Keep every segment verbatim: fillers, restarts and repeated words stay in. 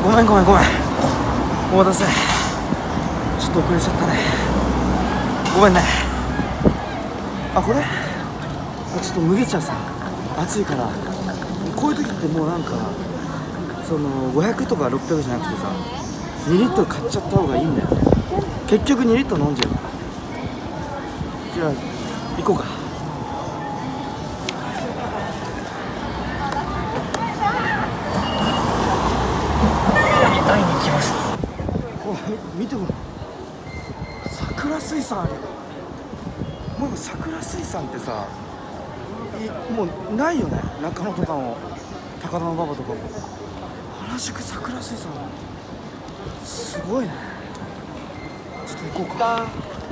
ごめんごめんごめん、お待たせ。ちょっと遅れちゃったね、ごめんね。あ、これちょっと麦茶さ、暑いから。こういう時ってもうなんかそのごひゃくとかろっぴゃくじゃなくてさ、にリットル買っちゃった方がいいんだよね。結局にリットル飲んじゃうから。じゃあ行こうか。会いに行きます。見てほら、桜水産あるよ。もう桜水産ってさ、もうないよね。中野とかも高田馬場とかも原宿桜水産すごいね。ちょっと行こうか。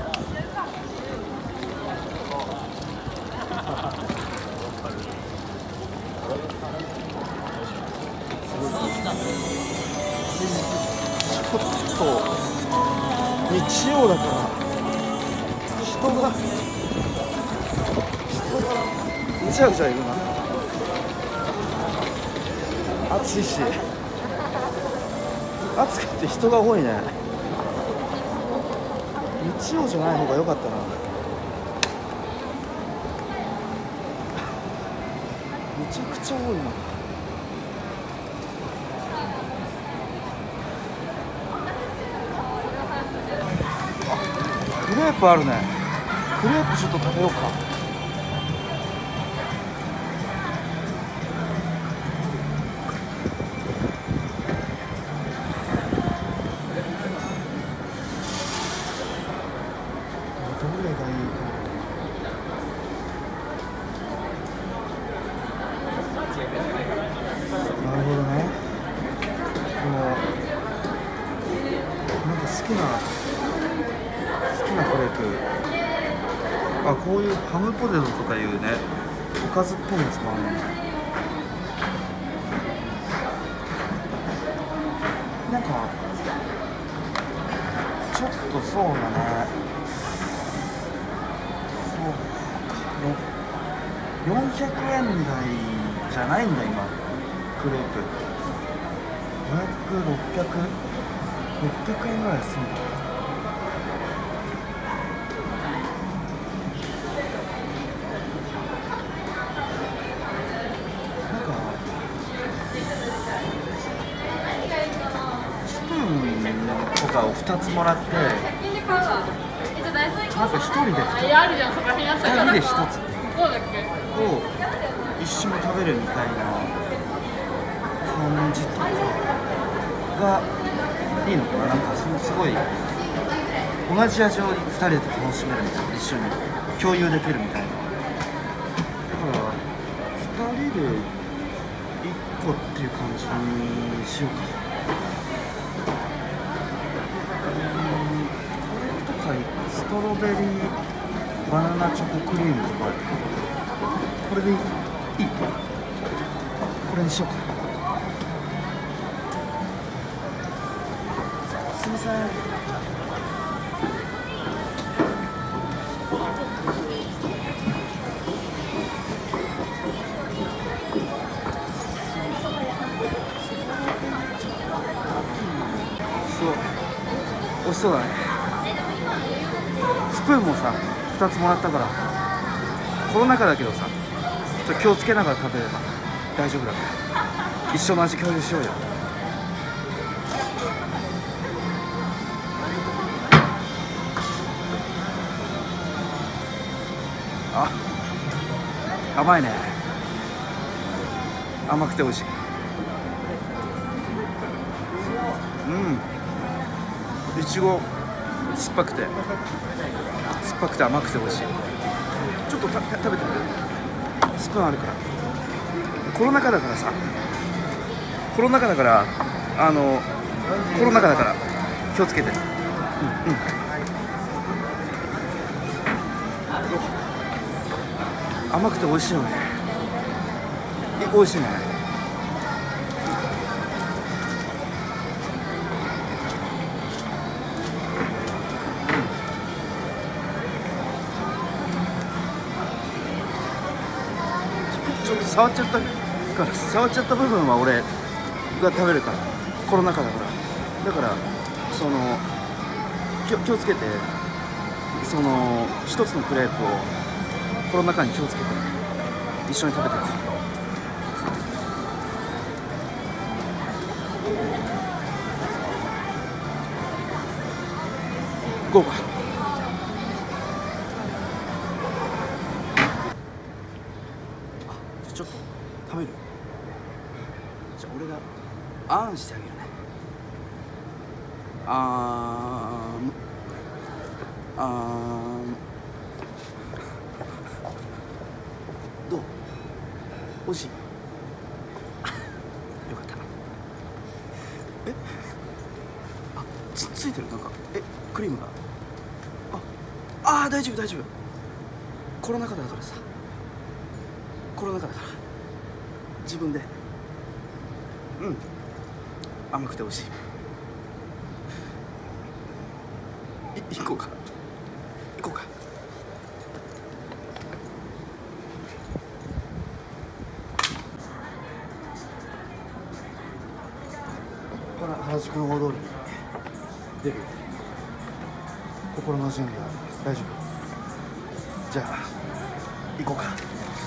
ちょっと日曜だから人が人がぐちゃぐちゃいるな。暑いし暑くて人が多いね。日曜じゃない方が良かったな。めちゃくちゃ多いな。クレープあるね。クレープちょっと食べようか。どれがいいか。なるほどね。このなんか好きな好きなクレープ。あ、こういうハムポテトとかいうね、おかずっぽいやつもあるね。なんかちょっとそうだね。そうか、よんひゃくえん台じゃないんだ今、クレープ。ごひゃく、ろっぴゃく、ろっぴゃくえんぐらいするんだ。とかをふたつもらって、なんかひとりでふたつ、ふたりでひとつを一緒に食べるみたいな感じとかがいいのかな。なんかすごい同じ味をふたりで楽しめるみたいな、一緒に共有できるみたいな。だからふたりでいっこっていう感じにしようか。ストロベリーバナナチョコクリームとか、これでいい？いい？これにしようか。すみません。そう、美味しそうだね。スプーンもさふたつもらったから、コロナ禍だけどさ、ちょっと気をつけながら食べれば大丈夫だから、一緒の味共有しようよ。あ、甘いね。甘くて美味しい。うん、いちご酸っぱくて酸っぱくて甘くて美味しい。ちょっとた食べてみる。スプーンあるから。コロナ禍だからさ、コロナ禍だからあのコロナ禍だから気をつけて。うんうん。甘くて美味しいよね。美味しいね。ちょっと触っちゃったから、触っちゃった部分は俺が食べるから。 コロナ禍だからだからその気を、気をつけてその一つのクレープをコロナ禍に気をつけて一緒に食べていこう。行こうか。あ、ちょっと食べる。じゃあ俺があんしてあげるね。あーんあーんどう？おいしい？よかった。え？あ、つ、ついてるなんかえクリームが。ああー大丈夫大丈夫。コロナ禍だからさ。コロナ禍だから自分でうん甘くて美味しい。い行こうか行こうか。ほら原宿の大通りに出る。心の準備は大丈夫？じゃあ行こうか。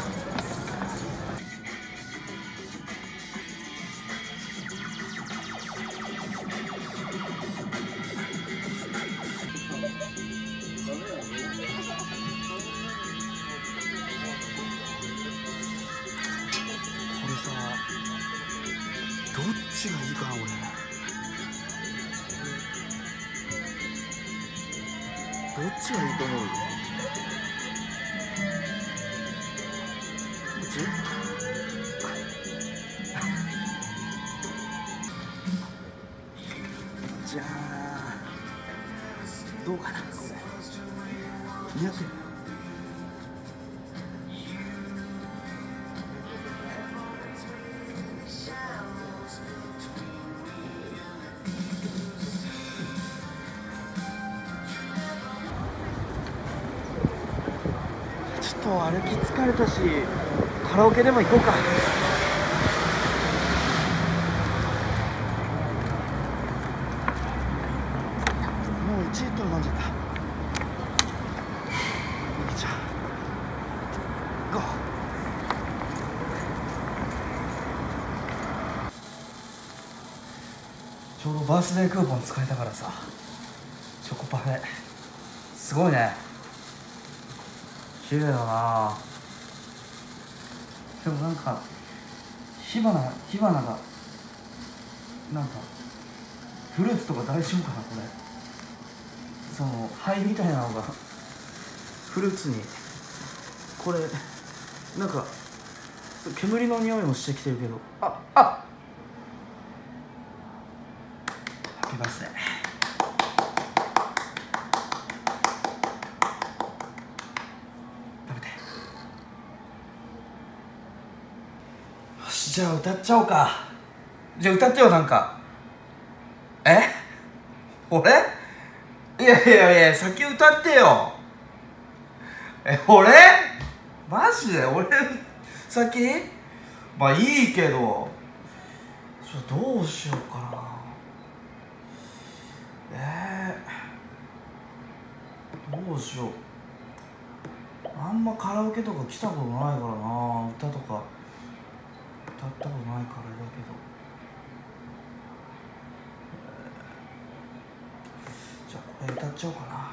これさどっちがいいかな俺。どっちがいいと思う？どっち？じゃあどうかなこれ。似合ってる？ちょっと歩き疲れたしカラオケでも行こうか。もういちリットル飲んじゃった。じゃあゴー。ちょうどバースデークーポン使えたからさチョコパフェすごいね。綺麗だな。でもなんか火花火花がなんかフルーツとか大丈夫かなこれ。その灰みたいなのがフルーツにこれなんか煙の匂いもしてきてるけどああハッピーバースデー。じゃあ歌っちゃおうか。じゃあ歌ってよなんか。え？俺？いやいやいや先歌ってよ。え俺？マジで俺先？まあいいけどちょどうしようかな。えー、どうしよう。あんまカラオケとか来たことないからな。歌とか歌ったことないからあれだけど、えー、じゃあこれ歌っちゃおうかな。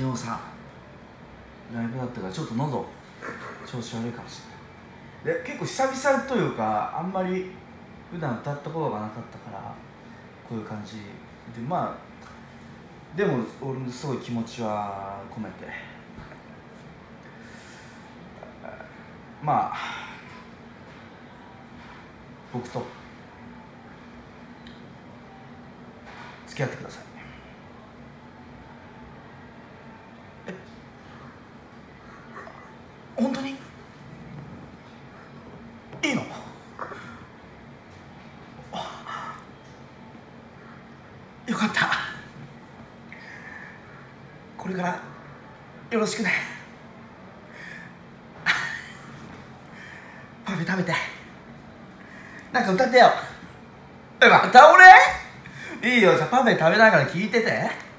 昨日さライブだったからちょっと喉調子悪いかもしれない。で結構久々というか、あんまり普段歌ったことがなかったからこういう感じで、まあでも俺のすごい気持ちは込めて、まあ僕と付き合ってください。え、本当にいいの？よかった。これからよろしくね。パフェ食べてなんか歌ってよ。え、また俺？いいよ、じゃあパフェ食べながら聞いてて。